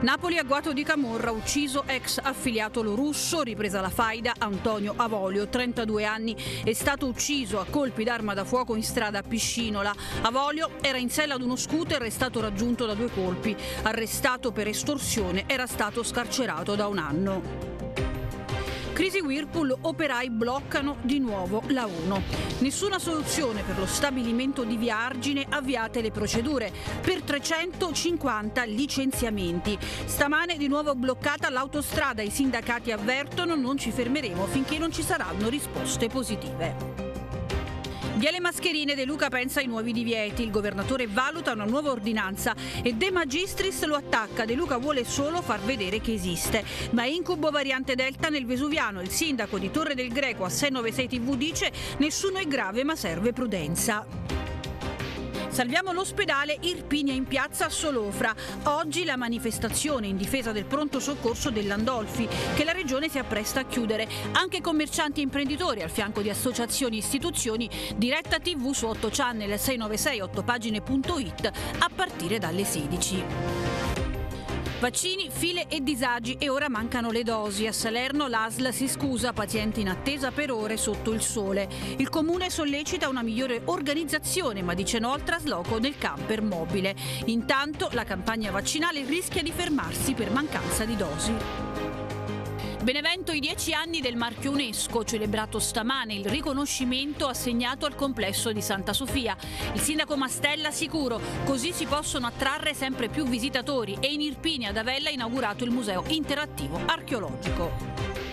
Napoli, agguato di camorra, ucciso ex affiliato russo, ripresa la faida. Antonio Avolio, 32 anni, è stato ucciso a colpi d'arma da fuoco in strada a Piscinola. Avolio era in sella ad uno scooter, è stato raggiunto da 2 colpi. Arrestato per estorsione, era stato scarcerato da 1 anno. Crisi Whirlpool, operai bloccano di nuovo la 1. Nessuna soluzione per lo stabilimento di Via Argine, avviate le procedure per 350 licenziamenti. Stamane di nuovo bloccata l'autostrada, i sindacati avvertono: non ci fermeremo finché non ci saranno risposte positive. Via le mascherine, De Luca pensa ai nuovi divieti, il governatore valuta una nuova ordinanza e De Magistris lo attacca. De Luca vuole solo far vedere che esiste, ma è incubo variante Delta nel Vesuviano. Il sindaco di Torre del Greco a 696 TV dice: nessuno è grave ma serve prudenza. Salviamo l'ospedale, Irpinia in piazza a Solofra. Oggi la manifestazione in difesa del pronto soccorso dell'Andolfi, che la regione si appresta a chiudere. Anche commercianti e imprenditori al fianco di associazioni e istituzioni. Diretta TV su 8 Channel 696 8pagine.it a partire dalle 16. Vaccini, file e disagi e ora mancano le dosi. A Salerno l'ASL si scusa, pazienti in attesa per ore sotto il sole. Il comune sollecita una migliore organizzazione ma dice no al trasloco del camper mobile. Intanto la campagna vaccinale rischia di fermarsi per mancanza di dosi. Benevento, i 10 anni del marchio UNESCO, celebrato stamane il riconoscimento assegnato al complesso di Santa Sofia. Il sindaco Mastella sicuro, così si possono attrarre sempre più visitatori, e in Irpinia ad Avella ha inaugurato il museo interattivo archeologico.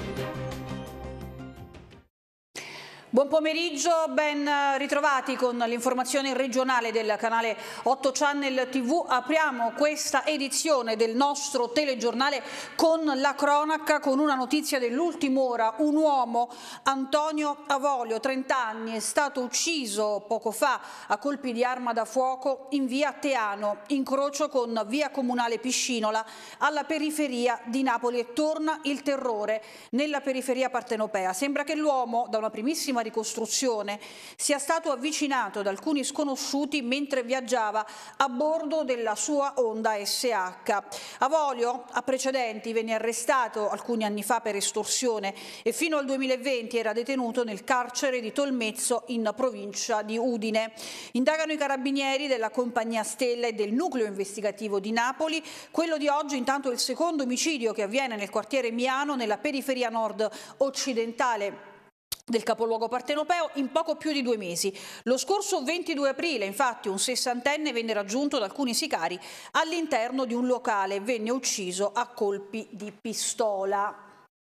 Buon pomeriggio, ben ritrovati con l'informazione regionale del canale 8 Channel TV. Apriamo questa edizione del nostro telegiornale con la cronaca, con una notizia dell'ultima ora. Un uomo, Antonio Avolio, 30 anni, è stato ucciso poco fa a colpi di arma da fuoco in via Teano, incrocio con via Comunale Piscinola, alla periferia di Napoli, e torna il terrore nella periferia partenopea. Sembra che l'uomo, da una primissima ricostruzione, sia stato avvicinato da alcuni sconosciuti mentre viaggiava a bordo della sua Honda SH. Avolio, a precedenti, venne arrestato alcuni anni fa per estorsione e fino al 2020 era detenuto nel carcere di Tolmezzo in provincia di Udine. Indagano i carabinieri della compagnia Stella e del nucleo investigativo di Napoli. Quello di oggi intanto è il secondo omicidio che avviene nel quartiere Miano, nella periferia nord occidentale del capoluogo partenopeo, in poco più di 2 mesi. Lo scorso 22 aprile, infatti, un 60enne venne raggiunto da alcuni sicari all'interno di un locale e venne ucciso a colpi di pistola.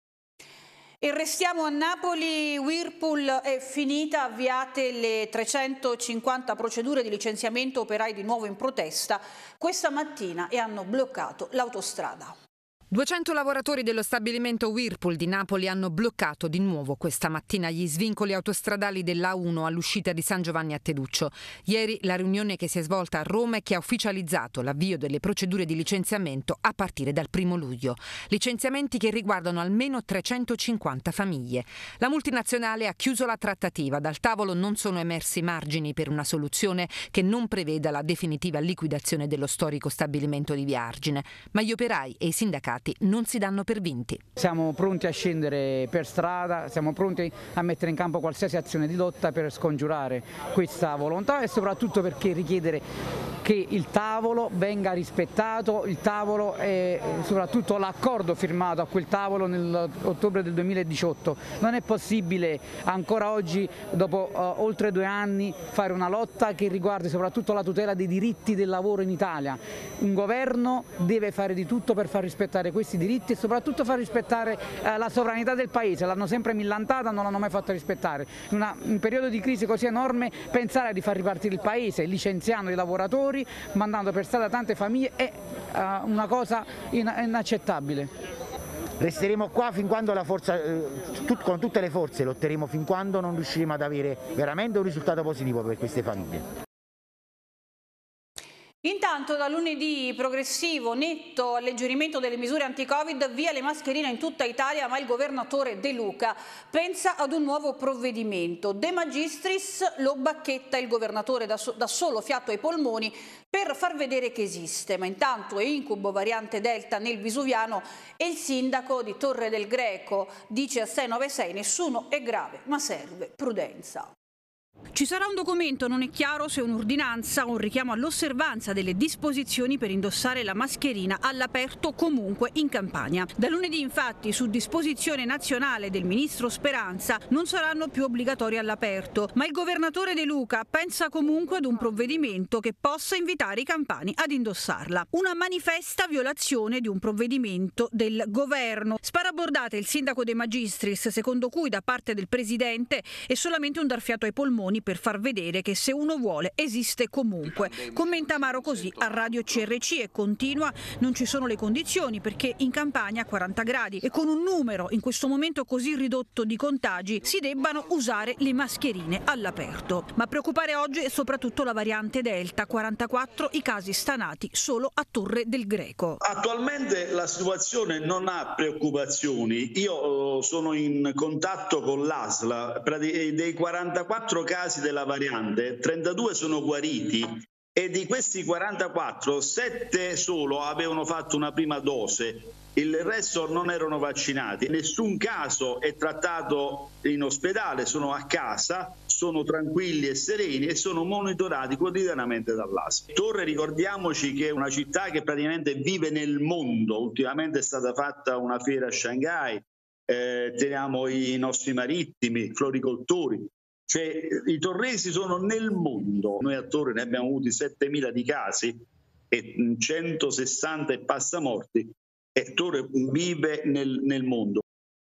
E restiamo a Napoli. Whirlpool è finita, avviate le 350 procedure di licenziamento, operai di nuovo in protesta questa mattina e hanno bloccato l'autostrada. 200 lavoratori dello stabilimento Whirlpool di Napoli hanno bloccato di nuovo questa mattina gli svincoli autostradali dell'A1 all'uscita di San Giovanni a Teduccio. Ieri la riunione che si è svolta a Roma e che ha ufficializzato l'avvio delle procedure di licenziamento a partire dal 1° luglio. Licenziamenti che riguardano almeno 350 famiglie. La multinazionale ha chiuso la trattativa. Dal tavolo non sono emersi margini per una soluzione che non preveda la definitiva liquidazione dello storico stabilimento di Via Argine, ma gli operai e i sindacati non si danno per vinti. Siamo pronti a scendere per strada, siamo pronti a mettere in campo qualsiasi azione di lotta per scongiurare questa volontà e soprattutto perché richiedere che il tavolo venga rispettato, il tavolo e soprattutto l'accordo firmato a quel tavolo nell'ottobre del 2018. Non è possibile ancora oggi, dopo oltre 2 anni, fare una lotta che riguardi soprattutto la tutela dei diritti del lavoro in Italia. Un governo deve fare di tutto per far rispettare questi diritti e soprattutto far rispettare la sovranità del Paese. L'hanno sempre millantata, non l'hanno mai fatta rispettare. In un periodo di crisi così enorme, pensare di far ripartire il Paese licenziando i lavoratori, mandando per strada tante famiglie è una cosa inaccettabile. Resteremo qua fin quando la forza, con tutte le forze lotteremo fin quando non riusciremo ad avere veramente un risultato positivo per queste famiglie. Intanto da lunedì progressivo, netto alleggerimento delle misure anti-Covid, via le mascherine in tutta Italia, ma il governatore De Luca pensa ad un nuovo provvedimento. De Magistris lo bacchetta il governatore da solo fiato ai polmoni per far vedere che esiste, ma intanto è incubo variante Delta nel Vesuviano e il sindaco di Torre del Greco dice a 696: nessuno è grave, ma serve prudenza. Ci sarà un documento, non è chiaro se un'ordinanza o un richiamo all'osservanza delle disposizioni per indossare la mascherina all'aperto comunque in Campania. Da lunedì infatti su disposizione nazionale del ministro Speranza non saranno più obbligatori all'aperto, ma il governatore De Luca pensa comunque ad un provvedimento che possa invitare i campani ad indossarla. Una manifesta violazione di un provvedimento del governo. Sparabordate il sindaco De Magistris, secondo cui da parte del presidente è solamente un dar fiato ai polmoni per far vedere che se uno vuole esiste comunque. Commenta Amaro così a Radio CRC e continua: non ci sono le condizioni perché in Campania a 40 gradi e con un numero in questo momento così ridotto di contagi si debbano usare le mascherine all'aperto. Ma a preoccupare oggi è soprattutto la variante Delta, 44 i casi stanati solo a Torre del Greco. Attualmente la situazione non ha preoccupazioni. Io sono in contatto con l'ASL, dei 44 casi della variante, 32 sono guariti e di questi 44, 7 solo avevano fatto una prima dose, il resto non erano vaccinati. Nessun caso è trattato in ospedale, sono a casa, sono tranquilli e sereni e sono monitorati quotidianamente dall'ASL. Torre, ricordiamoci che è una città che praticamente vive nel mondo. Ultimamente è stata fatta una fiera a Shanghai, teniamo i nostri marittimi, floricoltori. Cioè, i torresi sono nel mondo. Noi a Torre ne abbiamo avuti 7.000 di casi e 160 e passa morti, e Torre vive nel mondo.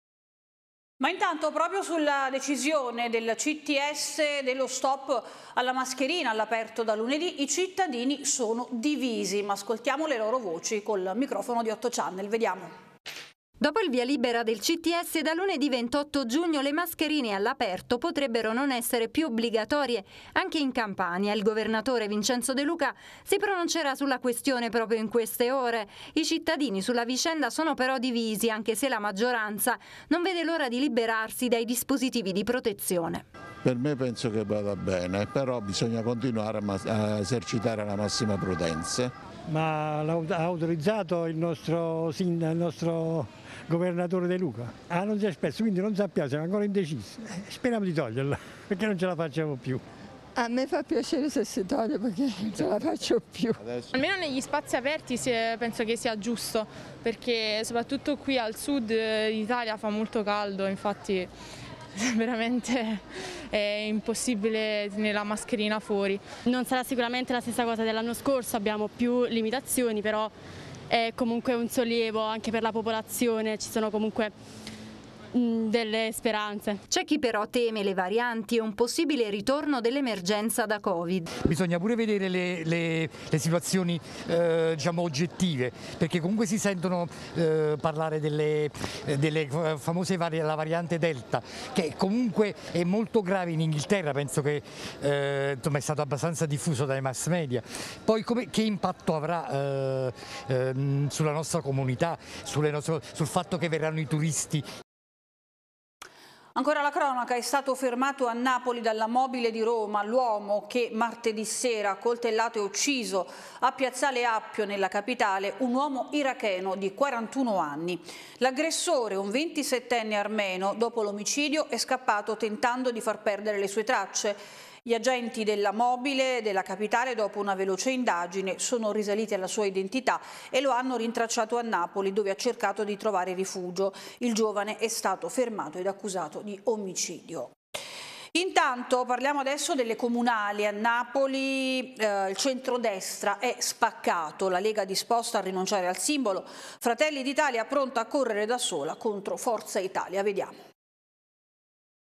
Ma intanto proprio sulla decisione del CTS dello stop alla mascherina all'aperto da lunedì i cittadini sono divisi, ma ascoltiamo le loro voci col microfono di 8 Channel, vediamo. Dopo il via libera del CTS, da lunedì 28 giugno le mascherine all'aperto potrebbero non essere più obbligatorie anche in Campania. Il governatore Vincenzo De Luca si pronuncerà sulla questione proprio in queste ore. I cittadini sulla vicenda sono però divisi, anche se la maggioranza non vede l'ora di liberarsi dai dispositivi di protezione. Per me penso che vada bene, però bisogna continuare a esercitare la massima prudenza. Ma ha autorizzato il nostro governatore De Luca? Non si è espresso, quindi non sappiamo, siamo ancora indecisi. Speriamo di toglierla, perché non ce la facciamo più. A me fa piacere se si toglie, perché non ce la faccio più. Almeno negli spazi aperti penso che sia giusto, perché soprattutto qui al sud d'Italia fa molto caldo, infatti veramente è impossibile tenere la mascherina fuori. Non sarà sicuramente la stessa cosa dell'anno scorso, abbiamo più limitazioni, però è comunque un sollievo anche per la popolazione, ci sono comunque delle speranze. C'è chi però teme le varianti e un possibile ritorno dell'emergenza da Covid. Bisogna pure vedere le situazioni diciamo oggettive, perché comunque si sentono parlare delle famose la variante Delta, che comunque è molto grave in Inghilterra, penso che insomma, è stato abbastanza diffuso dai mass media. Poi che impatto avrà sulla nostra comunità, sul fatto che verranno i turisti. Ancora la cronaca: è stato fermato a Napoli dalla Mobile di Roma l'uomo che martedì sera ha coltellato e ucciso a Piazzale Appio nella capitale un uomo iracheno di 41 anni. L'aggressore, un 27enne armeno, dopo l'omicidio è scappato tentando di far perdere le sue tracce. Gli agenti della Mobile della capitale, dopo una veloce indagine, sono risaliti alla sua identità e lo hanno rintracciato a Napoli, dove ha cercato di trovare rifugio. Il giovane è stato fermato ed accusato di omicidio. Intanto parliamo adesso delle comunali. A Napoli il centrodestra è spaccato, la Lega disposta a rinunciare al simbolo, Fratelli d'Italia pronta a correre da sola contro Forza Italia. Vediamo.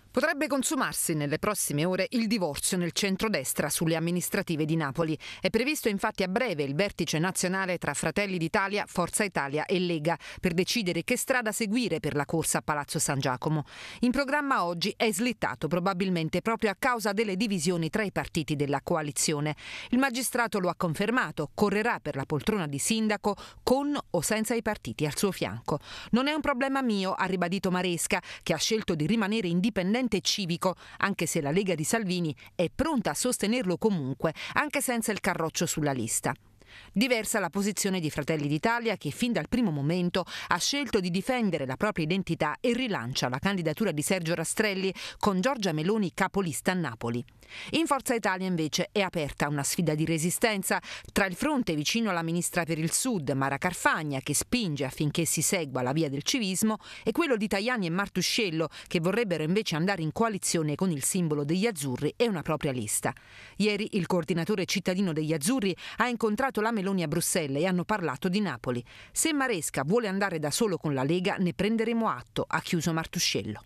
Potrebbe consumarsi nelle prossime ore il divorzio nel centrodestra sulle amministrative di Napoli. È previsto infatti a breve il vertice nazionale tra Fratelli d'Italia, Forza Italia e Lega per decidere che strada seguire per la corsa a Palazzo San Giacomo. In programma oggi è slittato probabilmente proprio a causa delle divisioni tra i partiti della coalizione. Il magistrato lo ha confermato, correrà per la poltrona di sindaco con o senza i partiti al suo fianco. Non è un problema mio, ha ribadito Maresca, che ha scelto di rimanere indipendente e civico, anche se la Lega di Salvini è pronta a sostenerlo comunque, anche senza il Carroccio sulla lista. Diversa la posizione di Fratelli d'Italia, che fin dal primo momento ha scelto di difendere la propria identità e rilancia la candidatura di Sergio Rastrelli con Giorgia Meloni capolista a Napoli. In Forza Italia invece è aperta una sfida di resistenza tra il fronte vicino alla ministra per il Sud, Mara Carfagna, che spinge affinché si segua la via del civismo, e quello di Tajani e Martuscello, che vorrebbero invece andare in coalizione con il simbolo degli azzurri e una propria lista. Ieri il coordinatore cittadino degli azzurri ha incontrato la Meloni a Bruxelles e hanno parlato di Napoli. Se Maresca vuole andare da solo con la Lega ne prenderemo atto, ha chiuso Martuscello.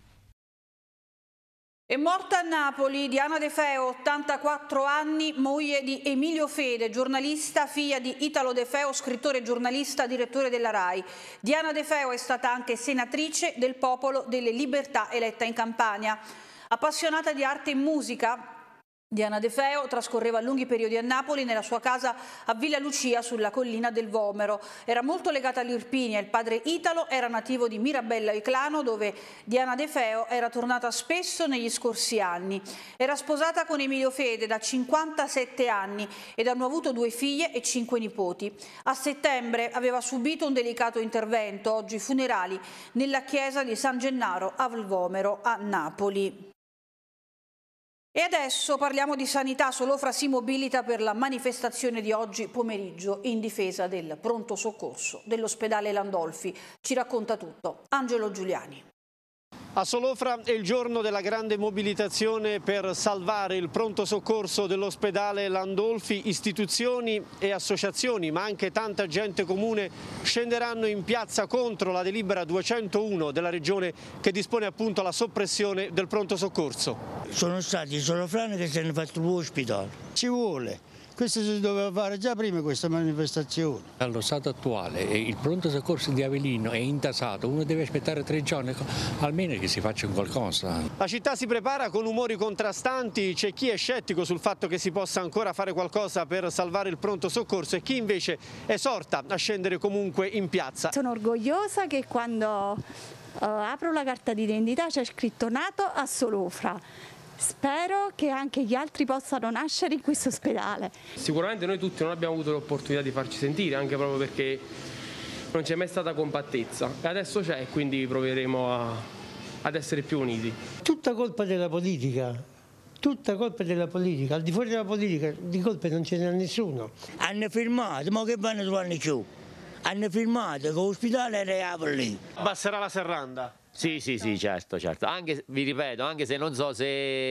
È morta a Napoli Diana De Feo, 84 anni, moglie di Emilio Fede, giornalista, figlia di Italo De Feo, scrittore, giornalista, direttore della RAI. Diana De Feo è stata anche senatrice del Popolo delle Libertà eletta in Campania. Appassionata di arte e musica, Diana De Feo trascorreva lunghi periodi a Napoli nella sua casa a Villa Lucia sulla collina del Vomero. Era molto legata all'Irpinia. Il padre Italo era nativo di Mirabella Iclano, dove Diana De Feo era tornata spesso negli scorsi anni. Era sposata con Emilio Fede da 57 anni ed hanno avuto 2 figlie e 5 nipoti. A settembre aveva subito un delicato intervento, oggi funerali, nella chiesa di San Gennaro al Vomero a Napoli. E adesso parliamo di sanità. Solofra si mobilita per la manifestazione di oggi pomeriggio in difesa del pronto soccorso dell'ospedale Landolfi. Ci racconta tutto Angelo Giuliani. A Solofra è il giorno della grande mobilitazione per salvare il pronto soccorso dell'ospedale Landolfi. Istituzioni e associazioni, ma anche tanta gente comune, scenderanno in piazza contro la delibera 201 della Regione che dispone appunto la soppressione del pronto soccorso. Sono stati i solofrani che si hanno fatto l'ospedale. Ci vuole. Questo si doveva fare già prima, questa manifestazione. Allo stato attuale il pronto soccorso di Avellino è intasato, uno deve aspettare 3 giorni, almeno che si faccia qualcosa. La città si prepara con umori contrastanti, c'è chi è scettico sul fatto che si possa ancora fare qualcosa per salvare il pronto soccorso e chi invece esorta a scendere comunque in piazza. Sono orgogliosa che quando apro la carta d'identità c'è scritto nato a Solofra. Spero che anche gli altri possano nascere in questo ospedale. Sicuramente noi tutti non abbiamo avuto l'opportunità di farci sentire, anche proprio perché non c'è mai stata compattezza. E adesso c'è, quindi proveremo ad essere più uniti. Tutta colpa della politica. Tutta colpa della politica. Al di fuori della politica di colpe non ce n'è nessuno. Hanno firmato, ma che vanno 2 anni più? Hanno firmato che l'ospedale era lì. Abbasserà la serranda? Sì, certo. Anche, vi ripeto, anche se non so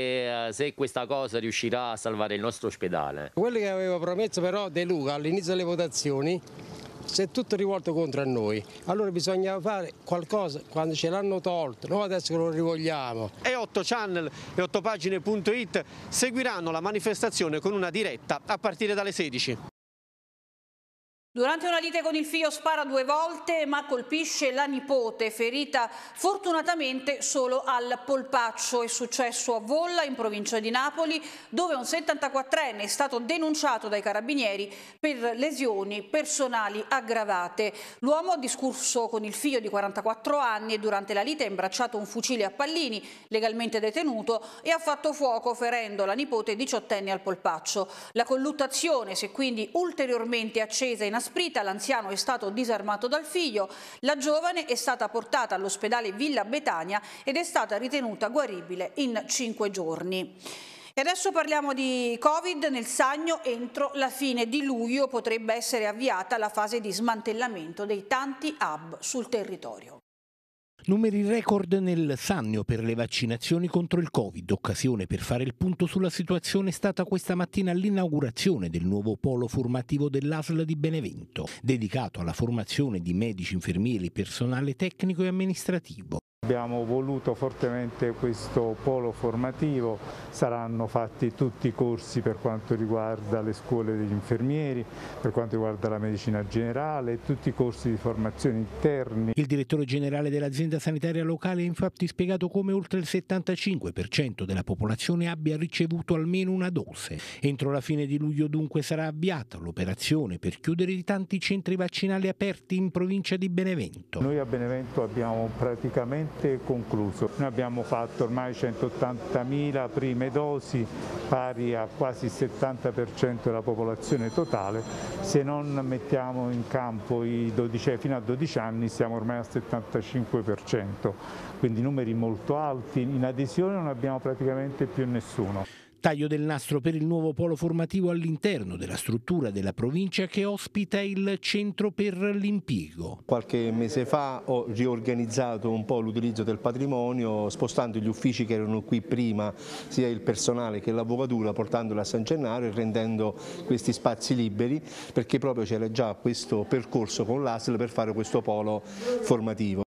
se questa cosa riuscirà a salvare il nostro ospedale. Quello che aveva promesso però De Luca all'inizio delle votazioni si è tutto rivolto contro noi. Allora bisogna fare qualcosa quando ce l'hanno tolto, noi adesso che lo rivogliamo. E 8 Channel e 8pagine.it seguiranno la manifestazione con una diretta a partire dalle 16. Durante una lite con il figlio spara 2 volte ma colpisce la nipote, ferita fortunatamente solo al polpaccio. È successo a Volla, in provincia di Napoli, dove un 74enne è stato denunciato dai carabinieri per lesioni personali aggravate. L'uomo ha discusso con il figlio di 44 anni e durante la lite ha imbracciato un fucile a pallini, legalmente detenuto, e ha fatto fuoco ferendo la nipote 18enne al polpaccio. La colluttazione si è quindi ulteriormente accesa in l'anziano è stato disarmato dal figlio, la giovane è stata portata all'ospedale Villa Betania ed è stata ritenuta guaribile in 5 giorni. E adesso parliamo di Covid. Nel Sannio entro la fine di luglio potrebbe essere avviata la fase di smantellamento dei tanti hub sul territorio. Numeri record nel Sannio per le vaccinazioni contro il Covid. Occasione per fare il punto sulla situazione è stata questa mattina l'inaugurazione del nuovo polo formativo dell'ASL di Benevento, dedicato alla formazione di medici, infermieri, personale tecnico e amministrativo. Abbiamo voluto fortemente questo polo formativo, saranno fatti tutti i corsi per quanto riguarda le scuole degli infermieri, per quanto riguarda la medicina generale, tutti i corsi di formazione interni. Il direttore generale dell'azienda sanitaria locale ha infatti spiegato come oltre il 75% della popolazione abbia ricevuto almeno una dose. Entro la fine di luglio dunque sarà avviata l'operazione per chiudere i tanti centri vaccinali aperti in provincia di Benevento. Noi a Benevento abbiamo praticamente concluso. Noi abbiamo fatto ormai 180.000 prime dosi, pari a quasi il 70% della popolazione totale. Se non mettiamo in campo i 12, fino a 12 anni siamo ormai al 75%, quindi numeri molto alti. In adesione non abbiamo praticamente più nessuno. Taglio del nastro per il nuovo polo formativo all'interno della struttura della provincia che ospita il centro per l'impiego. Qualche mese fa ho riorganizzato un po' l'utilizzo del patrimonio, spostando gli uffici che erano qui prima, sia il personale che l'avvocatura, portandoli a San Gennaro e rendendo questi spazi liberi, perché proprio c'era già questo percorso con l'ASL per fare questo polo formativo.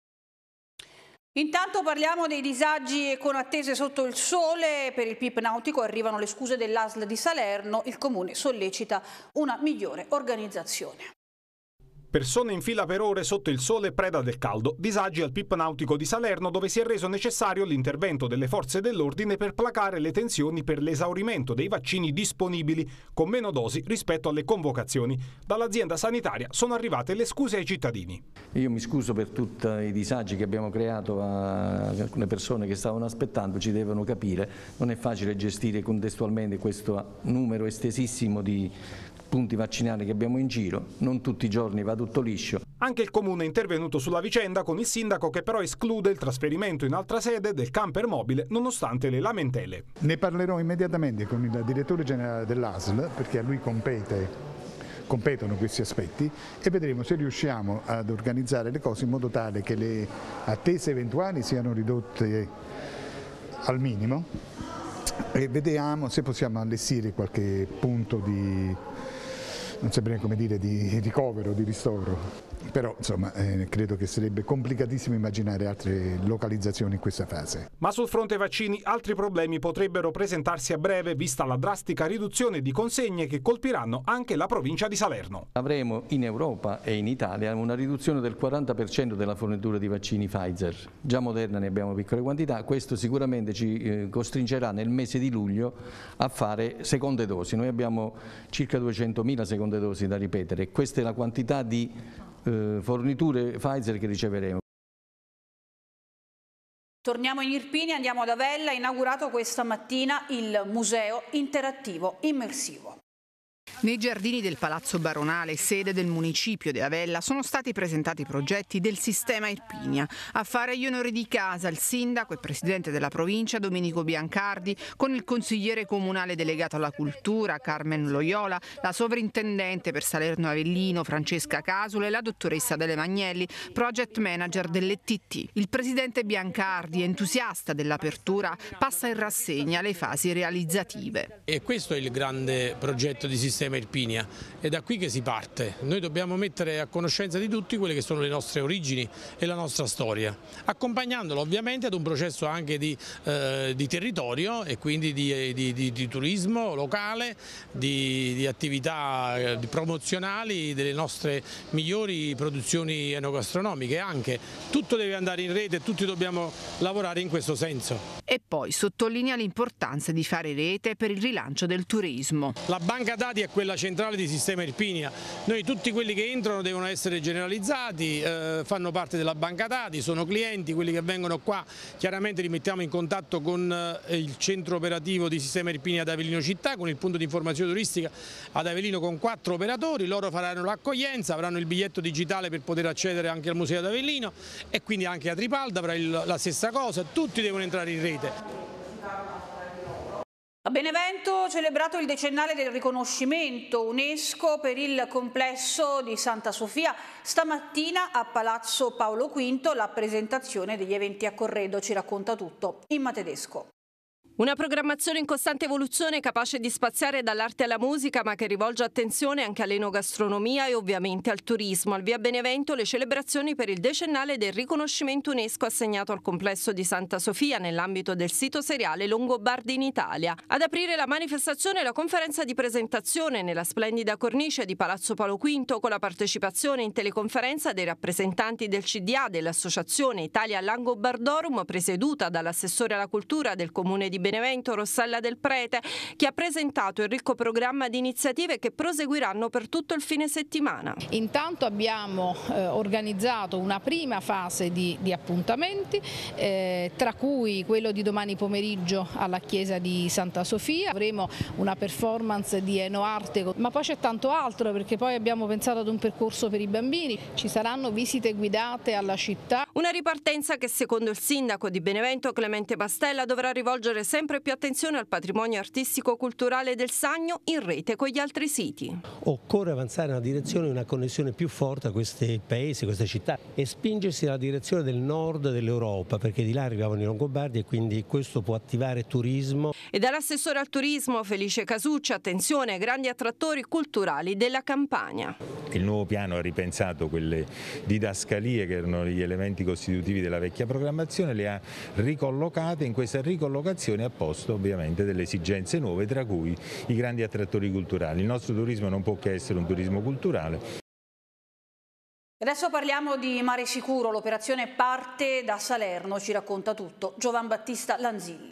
Intanto parliamo dei disagi con attese sotto il sole. Per il PIP nautico arrivano le scuse dell'ASL di Salerno, il Comune sollecita una migliore organizzazione. Persone in fila per ore sotto il sole preda del caldo, disagi al PIP nautico di Salerno dove si è reso necessario l'intervento delle forze dell'ordine per placare le tensioni per l'esaurimento dei vaccini disponibili con meno dosi rispetto alle convocazioni. Dall'azienda sanitaria sono arrivate le scuse ai cittadini. Io mi scuso per tutti i disagi che abbiamo creato a alcune persone che stavano aspettando, ci devono capire, non è facile gestire contestualmente questo numero estesissimo di punti vaccinali che abbiamo in giro, non tutti i giorni va tutto liscio. Anche il Comune è intervenuto sulla vicenda con il sindaco che però esclude il trasferimento in altra sede del camper mobile nonostante le lamentele. Ne parlerò immediatamente con il direttore generale dell'ASL perché a lui competono questi aspetti e vedremo se riusciamo ad organizzare le cose in modo tale che le attese eventuali siano ridotte al minimo e vediamo se possiamo allestire qualche punto di, non saprei come dire, di ricovero, di ristoro. Però insomma credo che sarebbe complicatissimo immaginare altre localizzazioni in questa fase. Ma sul fronte vaccini altri problemi potrebbero presentarsi a breve vista la drastica riduzione di consegne che colpiranno anche la provincia di Salerno. Avremo in Europa e in Italia una riduzione del 40% della fornitura di vaccini Pfizer. Già Moderna ne abbiamo piccole quantità, questo sicuramente ci costringerà nel mese di luglio a fare seconde dosi. Noi abbiamo circa 200.000 seconde dosi da ripetere e questa è la quantità di forniture Pfizer che riceveremo. Torniamo in Irpinia, andiamo ad Avella, inaugurato questa mattina il museo interattivo immersivo. Nei giardini del Palazzo Baronale, sede del municipio di Avella, sono stati presentati progetti del sistema Irpinia. A fare gli onori di casa il sindaco e presidente della provincia Domenico Biancardi, con il consigliere comunale delegato alla cultura Carmen Loyola, la sovrintendente per Salerno Avellino Francesca Casula e la dottoressa Dele Magnelli, project manager dell'ETT. Il presidente Biancardi, entusiasta dell'apertura, passa in rassegna le fasi realizzative. E questo è il grande progetto di sistema Irpinia, è da qui che si parte. Noi dobbiamo mettere a conoscenza di tutti quelle che sono le nostre origini e la nostra storia, accompagnandolo ovviamente ad un processo anche di territorio e quindi di turismo locale, di attività promozionali delle nostre migliori produzioni enogastronomiche. Anche tutto deve andare in rete e tutti dobbiamo lavorare in questo senso. E poi sottolinea l'importanza di fare rete per il rilancio del turismo. La banca dati è quella centrale di sistema Irpinia. Noi tutti quelli che entrano devono essere generalizzati, fanno parte della banca dati, sono clienti, quelli che vengono qua chiaramente li mettiamo in contatto con il centro operativo di sistema Irpinia ad Avellino Città, con il punto di informazione turistica ad Avellino con 4 operatori, loro faranno l'accoglienza, avranno il biglietto digitale per poter accedere anche al museo ad Avellino e quindi anche a Tripalda avrà la stessa cosa, tutti devono entrare in rete. A Benevento celebrato il decennale del riconoscimento UNESCO per il complesso di Santa Sofia. Stamattina a Palazzo Paolo V la presentazione degli eventi a Corredo, ci racconta tutto Imma Tedesco. Una programmazione in costante evoluzione, capace di spaziare dall'arte alla musica, ma che rivolge attenzione anche all'enogastronomia e ovviamente al turismo. Al via Benevento le celebrazioni per il decennale del riconoscimento UNESCO assegnato al complesso di Santa Sofia nell'ambito del sito seriale Longobardi in Italia. Ad aprire la manifestazione la conferenza di presentazione nella splendida cornice di Palazzo Paolo V, con la partecipazione in teleconferenza dei rappresentanti del CDA dell'Associazione Italia Langobardorum, presieduta dall'assessore alla cultura del Comune di Benevento Rossella Del Prete, che ha presentato il ricco programma di iniziative che proseguiranno per tutto il fine settimana. Intanto abbiamo organizzato una prima fase di appuntamenti, tra cui quello di domani pomeriggio alla chiesa di Santa Sofia. Avremo una performance di enoarte, ma poi c'è tanto altro, perché poi abbiamo pensato ad un percorso per i bambini, ci saranno visite guidate alla città. Una ripartenza che secondo il sindaco di Benevento Clemente Pastella dovrà rivolgere sempre più attenzione al patrimonio artistico-culturale del Sannio in rete con gli altri siti. Occorre avanzare nella direzione di una connessione più forte a questi paesi, queste città, e spingersi nella direzione del nord dell'Europa, perché di là arrivavano i Longobardi e quindi questo può attivare turismo. E dall'assessore al turismo Felice Casucci, attenzione ai grandi attrattori culturali della Campania. Il nuovo piano ha ripensato quelle didascalie che erano gli elementi costitutivi della vecchia programmazione, le ha ricollocate. In questa ricollocazione ha posto ovviamente delle esigenze nuove, tra cui i grandi attrattori culturali. Il nostro turismo non può che essere un turismo culturale. Adesso parliamo di Mare Sicuro, l'operazione parte da Salerno, ci racconta tutto Giovan Battista Lanzilli.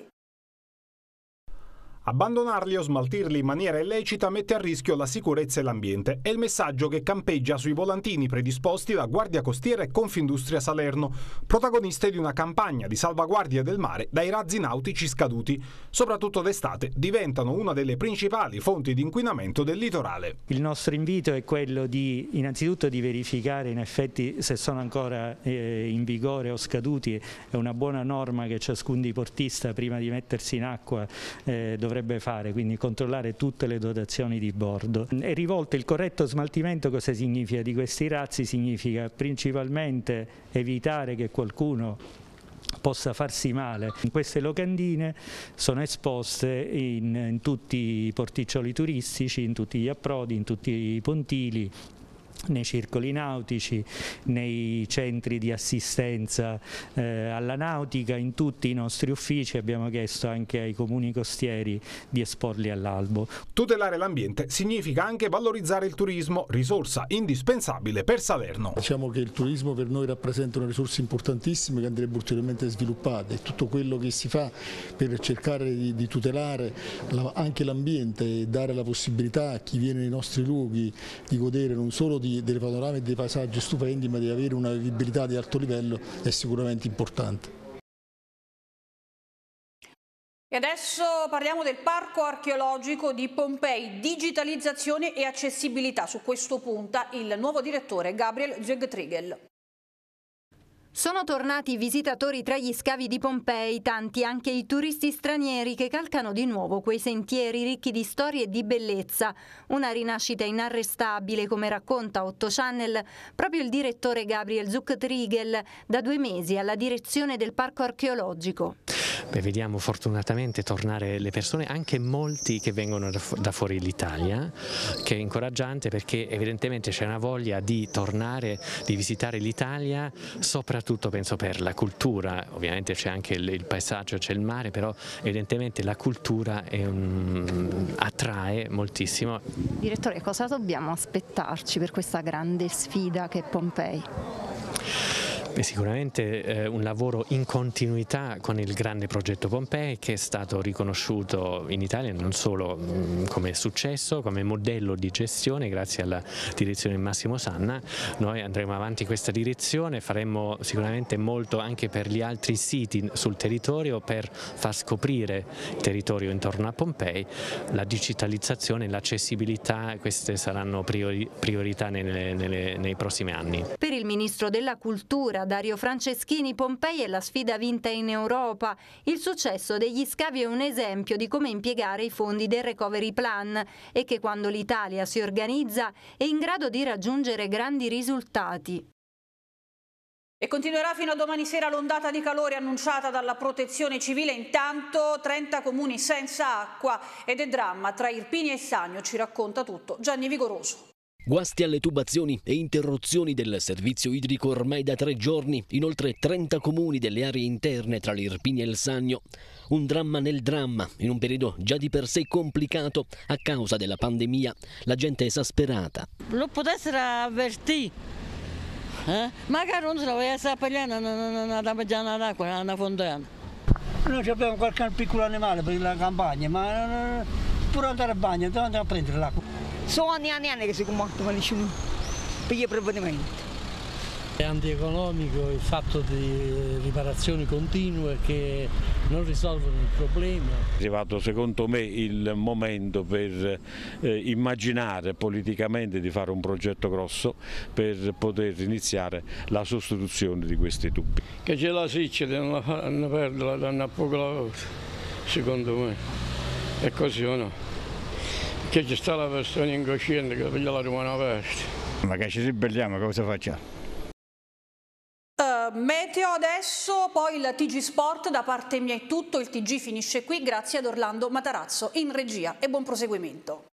Abbandonarli o smaltirli in maniera illecita mette a rischio la sicurezza e l'ambiente. È il messaggio che campeggia sui volantini predisposti da Guardia Costiera e Confindustria Salerno, protagoniste di una campagna di salvaguardia del mare dai razzi nautici scaduti. Soprattutto d'estate diventano una delle principali fonti di inquinamento del litorale. Il nostro invito è quello di innanzitutto di verificare in effetti se sono ancora in vigore o scaduti. È una buona norma che ciascun diportista prima di mettersi in acqua dovrebbe fare, quindi controllare tutte le dotazioni di bordo. È rivolto il corretto smaltimento. Cosa significa di questi razzi? Significa principalmente evitare che qualcuno possa farsi male. Queste locandine sono esposte in tutti i porticcioli turistici, in tutti gli approdi, in tutti i pontili, nei circoli nautici, nei centri di assistenza alla nautica, in tutti i nostri uffici. Abbiamo chiesto anche ai comuni costieri di esporli all'albo. Tutelare l'ambiente significa anche valorizzare il turismo, risorsa indispensabile per Salerno. Diciamo che il turismo per noi rappresenta una risorsa importantissima che andrebbe ulteriormente sviluppata, e tutto quello che si fa per cercare di tutelare anche l'ambiente e dare la possibilità a chi viene nei nostri luoghi di godere non solo delle panorame e dei paesaggi stupendi, ma di avere una vivibilità di alto livello è sicuramente importante. E adesso parliamo del Parco Archeologico di Pompei, digitalizzazione e accessibilità. Su questo punta il nuovo direttore Gabriel Zegtrigel. Sono tornati i visitatori tra gli scavi di Pompei, tanti anche i turisti stranieri che calcano di nuovo quei sentieri ricchi di storie e di bellezza. Una rinascita inarrestabile, come racconta 8 Channel proprio il direttore Gabriel Zegtrigel, da 2 mesi alla direzione del Parco Archeologico. Vediamo fortunatamente tornare le persone, anche molti che vengono da fuori l'Italia, che è incoraggiante perché evidentemente c'è una voglia di tornare, di visitare l'Italia, soprattutto penso per la cultura. Ovviamente c'è anche il paesaggio, c'è il mare, però evidentemente la cultura attrae moltissimo. Direttore, cosa dobbiamo aspettarci per questa grande sfida che è Pompei? Sicuramente un lavoro in continuità con il grande progetto Pompei, che è stato riconosciuto in Italia non solo come successo, come modello di gestione grazie alla direzione di Massimo Sanna. Noi andremo avanti in questa direzione, faremo sicuramente molto anche per gli altri siti sul territorio per far scoprire il territorio intorno a Pompei. La digitalizzazione, l'accessibilità, queste saranno priorità nei prossimi anni. Per il Ministro della Cultura Dario Franceschini, Pompei è la sfida vinta in Europa. Il successo degli scavi è un esempio di come impiegare i fondi del Recovery Plan e che quando l'Italia si organizza è in grado di raggiungere grandi risultati. E continuerà fino a domani sera l'ondata di calore annunciata dalla Protezione Civile. Intanto 30 comuni senza acqua ed è dramma tra Irpinia e Sannio, ci racconta tutto Gianni Vigoroso. Guasti alle tubazioni e interruzioni del servizio idrico ormai da 3 giorni in oltre 30 comuni delle aree interne tra l'Irpinia e il Sannio. Un dramma nel dramma, in un periodo già di per sé complicato a causa della pandemia. La gente è esasperata. Lo potessero avvertire. Magari non se la volesse appellare una mangiare d'acqua, una fontana. Noi abbiamo qualche piccolo animale per la campagna, ma pure andare a bagno, devo andare a prendere l'acqua. Sono anni che si comportano nessuno per i provvedimenti. È antieconomico il fatto di riparazioni continue che non risolvono il problema. È arrivato secondo me il momento per immaginare politicamente di fare un progetto grosso per poter iniziare la sostituzione di questi tubi. Che c'è la siccia, non la fanno perdere, danno a poco lavoro, secondo me. È così o no? Che ci sta la persona incosciente che piglia la rimane aperta. Ma che ci ribelliamo, cosa facciamo? Meteo adesso, poi il TG Sport. Da parte mia è tutto, il TG finisce qui, grazie ad Orlando Matarazzo in regia e buon proseguimento.